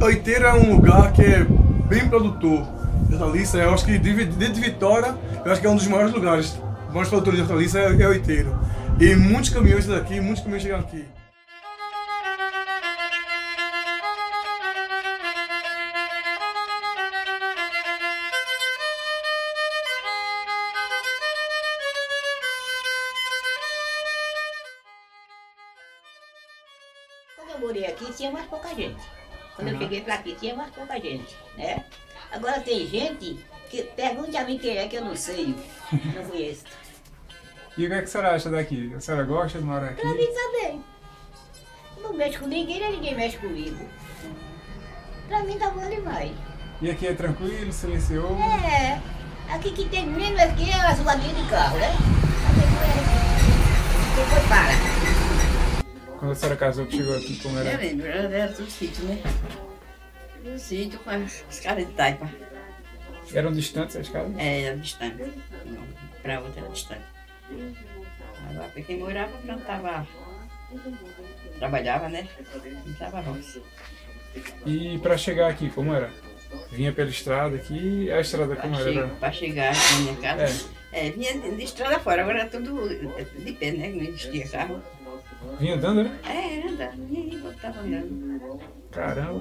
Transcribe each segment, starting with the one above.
Oiteiro é um lugar que é bem produtor de hortaliça. Eu acho que dentro de Vitória, eu acho que é um dos maiores lugares, os maiores produtores de hortaliça é Oiteiro. E muitos caminhões daqui, muitos caminhões chegam aqui. Quando eu morei aqui, tinha mais pouca gente. Quando eu cheguei pra aqui, tinha mais pouca gente, né? Agora tem gente que pergunta a mim quem é que eu não sei, não conheço. E o que é que a senhora acha daqui? A senhora gosta de morar aqui? Pra mim tá bem. Não mexo com ninguém, nem ninguém mexe comigo. Pra mim tá bom demais. E aqui é tranquilo, silencioso? É, aqui que tem menos aqui é as rualinhas de carro, né? Depois para. Quando a senhora casou, que chegou aqui, como Eu era? lembro, era tudo sítio, né? Tudo sítio com as casas de taipa. Eram distantes as casas? Era distante. Pra outra era distante. Agora, quem morava, plantava. Trabalhava, né? Plantava roça. E pra chegar aqui, como era? Vinha pela estrada aqui, a estrada como era? Pra chegar aqui na minha casa. Vinha de estrada fora, agora era tudo de pé, né? Não existia carro. Vinha andando, né? Era andando, e voltava andando. Caramba.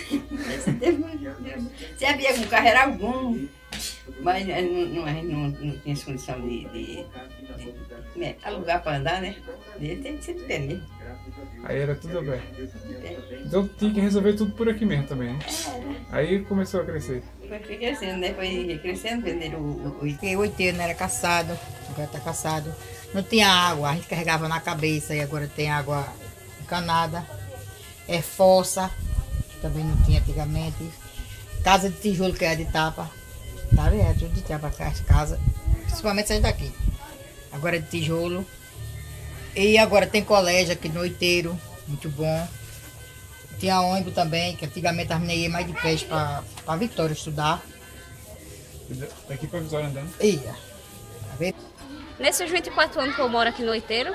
Se havia algum carro, era algum. Mas não tinha condição de alugar para andar, né? Ele tem que ser de pé mesmo. Aí era tudo aberto. Então tinha que resolver tudo por aqui mesmo também, né? Aí começou a crescer. Foi crescendo, né? Foi crescendo, venderam o Porque o Oiteiro não era caçado, agora está caçado. Não tinha água, a gente carregava na cabeça e agora tem água encanada. É fossa, que também não tinha antigamente. Casa de tijolo que é de tapa. Tá vendo? É tudo de tapa as casas, principalmente essa daqui. Agora é de tijolo. E agora tem colégio aqui no Oiteiro, muito bom. Tinha ônibus também, que antigamente as meninas iam mais de pé para Vitória estudar. Daqui para Vitória andando? Ia. Nesses 24 anos que eu moro aqui no Oiteiro,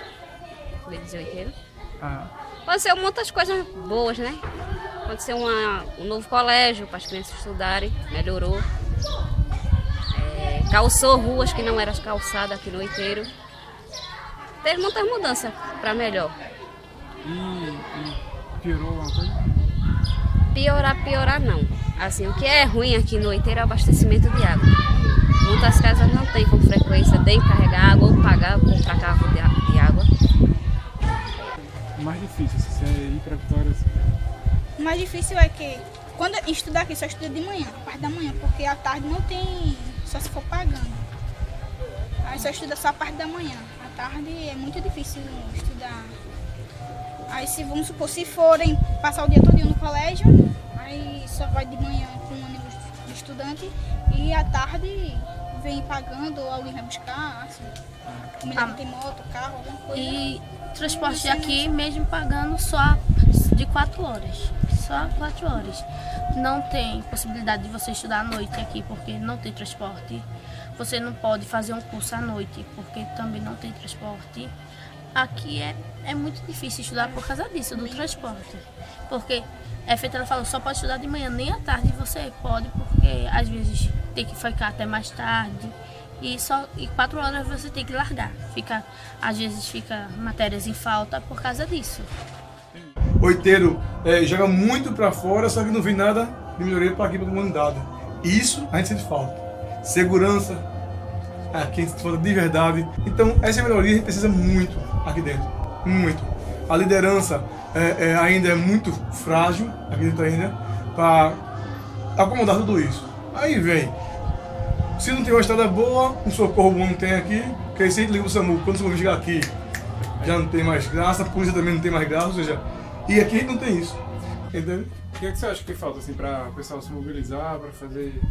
aconteceu muitas coisas boas, né? Aconteceu um novo colégio para as crianças estudarem, melhorou. Calçou ruas que não eram calçadas aqui no Oiteiro. Teve muitas mudanças para melhor. E piorou alguma coisa? Piorar não. Assim, o que é ruim aqui no Oiteiro é o abastecimento de água. Muitas casas não têm com frequência, tem que carregar água ou pagar para comprar carro de água. O mais difícil, se você ir para Vitória... O mais difícil é que quando estudar aqui, só estuda de manhã, a parte da manhã, porque à tarde não tem, só se for pagando. Aí só estuda só a parte da manhã. À tarde é muito difícil estudar. Aí se vamos supor, se forem passar o dia todo no colégio, aí só vai de manhã com um ônibus de estudante e à tarde vem pagando ou alguém vai buscar, assim. Como ele não tem moto, carro, alguma coisa. E transporte aqui mesmo pagando só de 4 horas. Só 4 horas. Não tem possibilidade de você estudar à noite aqui, porque não tem transporte. Você não pode fazer um curso à noite, porque também não tem transporte. Aqui é muito difícil estudar por causa disso, do transporte. Porque a ela falou, só pode estudar de manhã, nem à tarde você pode, porque às vezes tem que ficar até mais tarde. E 4 horas você tem que largar. Às vezes fica matérias em falta por causa disso. Oiteiro joga muito para fora, só que não vi nada de melhoria para aqui, para a comunidade. Isso a gente sente falta. Segurança, aqui a gente sente falta de verdade. Então essa melhoria a gente precisa muito aqui dentro, muito. A liderança ainda é muito frágil aqui dentro ainda, para acomodar tudo isso. Aí vem, se não tem uma estrada boa, um socorro bom não tem aqui, porque aí sempre liga o SAMU, quando o SAMU chegar aqui, já não tem mais graça, a polícia também não tem mais graça, ou seja, e aqui a gente não tem isso, entendeu? O que você acha que falta assim, para o pessoal se mobilizar, para fazer,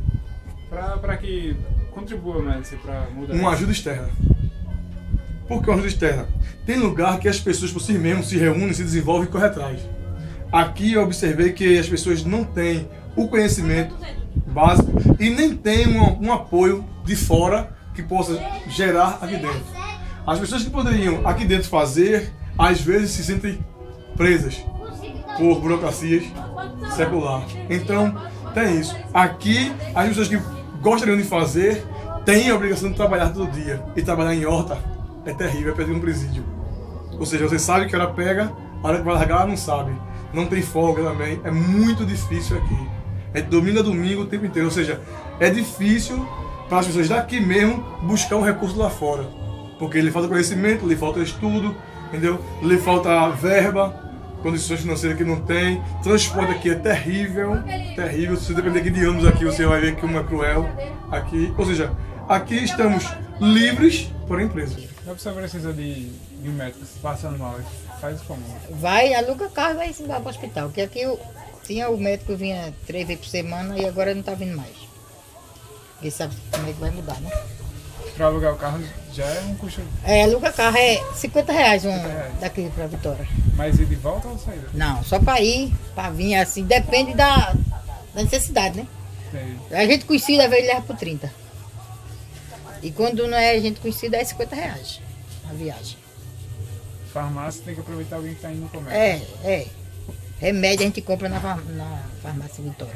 para que contribua mais para mudar? Uma ajuda externa. Por que uma ajuda externa? Tem lugar que as pessoas por si mesmas se reúnem, se desenvolvem e correm atrás. Aqui eu observei que as pessoas não têm o conhecimento básico e nem têm um apoio de fora que possa gerar aqui dentro. As pessoas que poderiam aqui dentro fazer, às vezes se sentem presas por burocracias secular. Então, tem isso. Aqui, as pessoas que gostariam de fazer têm a obrigação de trabalhar todo dia. E trabalhar em horta é terrível, é perder um presídio. Ou seja, você sabe que hora pega, a hora que vai largar, não sabe. Não tem folga também, é muito difícil aqui. É de domingo a domingo o tempo inteiro. Ou seja, é difícil para as pessoas daqui mesmo buscar um recurso lá fora. Porque lhe falta conhecimento, lhe falta estudo, entendeu? Lhe falta verba, condições financeiras que não tem. Transporte aqui é terrível, terrível. Se você depender aqui de anos aqui, você vai ver que um é cruel. Aqui, ou seja, aqui estamos livres, porém presos. A pessoa precisa de um médico passando mal, faz como? Vai, aluga carro e vai embora para o hospital. Porque aqui tinha o médico que vinha 3 vezes por semana e agora não está vindo mais. Ninguém sabe como é que vai mudar, né? Para alugar o carro já é um custo. Aluga carro é R$50 daqui para Vitória. Mas ir de volta ou saída? Não, só para ir, para vir assim, depende da necessidade, né? Sim. A gente conhecida, às vezes leva por 30. E quando não é gente conhecida, é R$50 a viagem. Farmácia tem que aproveitar alguém que está indo no comércio. Remédio a gente compra na farmácia Vitória.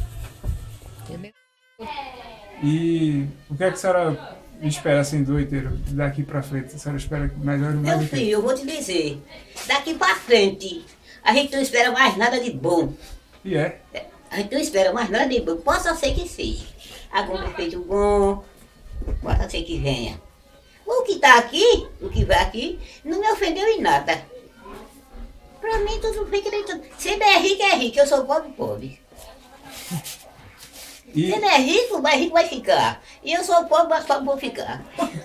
E o que é que a senhora espera assim do Oiteiro daqui para frente? A senhora espera melhor mais Meu filho, eu vou te dizer, daqui para frente, a gente não espera mais nada de bom. E é? A gente não espera mais nada de bom. Possa ser que seja. Algum prefeito bom, possa ser que venha. O que está aqui, o que vai aqui, não me ofendeu em nada. Para mim, tudo fica dentro. Se ele é rico, eu sou pobre. E... Se ele é rico, mais rico vai ficar. E eu sou pobre, mais pobre vou ficar.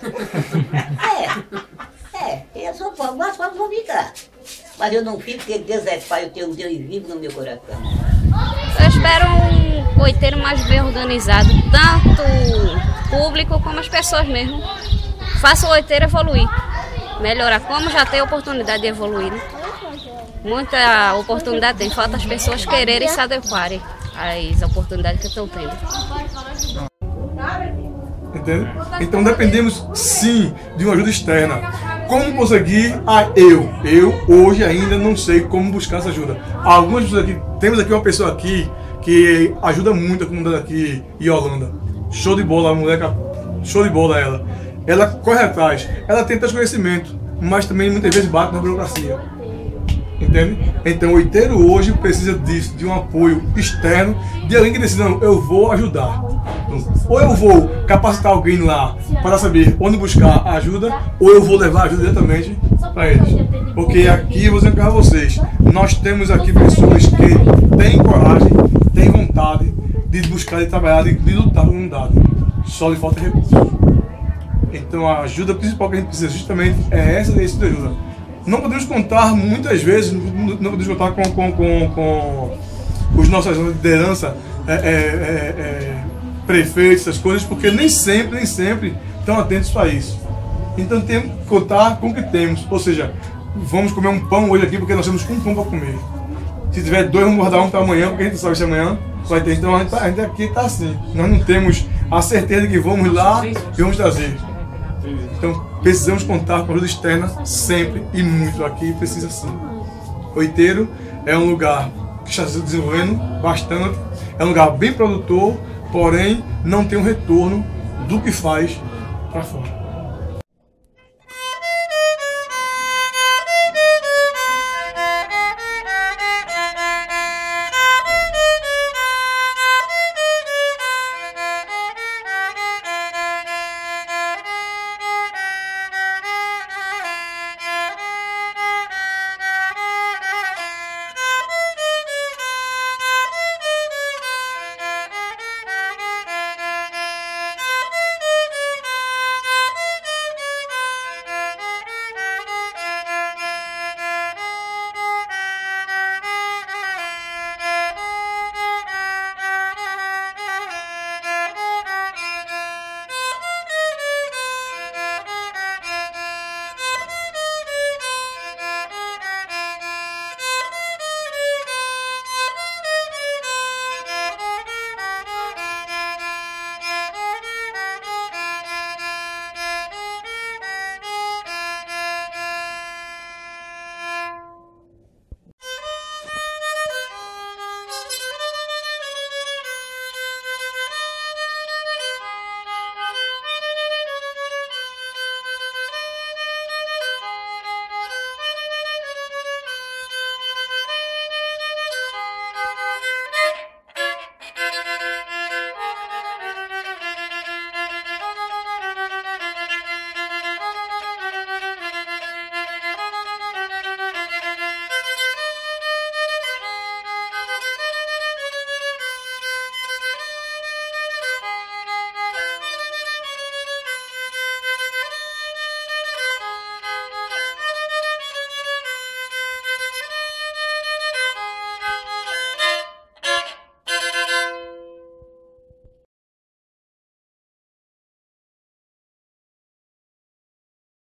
Eu sou pobre, mais pobre vou ficar. Mas eu não fico porque Deus é pai, eu tenho um Deus vivo no meu coração. Eu espero um Oiteiro mais bem organizado, tanto o público como as pessoas mesmo. Faça o Oiteiro evoluir, melhorar, como já tem oportunidade de evoluir. Né? Muita oportunidade tem, falta as pessoas quererem se adequarem às oportunidades que estão tendo. Entende? Então dependemos sim de uma ajuda externa. Como conseguir? Eu hoje ainda não sei como buscar essa ajuda. Algumas pessoas aqui, temos aqui uma pessoa aqui que ajuda muito a comunidade aqui em Holanda. Show de bola, a moleca, show de bola ela. Ela corre atrás, ela tenta esse conhecimento, mas também muitas vezes bate na burocracia. Entende? Então o Oiteiro hoje precisa disso, de um apoio externo, de alguém que decida, não, eu vou ajudar. Então, ou eu vou capacitar alguém lá para saber onde buscar ajuda, ou eu vou levar ajuda diretamente para eles. Porque aqui, eu vou dizer para vocês, nós temos aqui pessoas que têm coragem, têm vontade de buscar, de trabalhar, de lutar pela comunidade. Só lhe falta recursos. Então a ajuda principal que a gente precisa justamente é essa desse de ajuda. Não podemos contar, muitas vezes, não podemos contar com os nossos liderança, prefeitos, essas coisas, porque nem sempre estão atentos para isso. Então temos que contar com o que temos, ou seja, vamos comer um pão hoje aqui porque nós temos um pão para comer. Se tiver 2, vamos guardar um para amanhã, porque a gente sabe se amanhã vai ter. Então a gente aqui está assim, nós não temos a certeza de que vamos lá e vamos trazer. Então precisamos contar com ajuda externa sempre e muito. Aqui precisa sim. Oiteiro é um lugar que está se desenvolvendo bastante, é um lugar bem produtor, porém não tem um retorno do que faz para fora.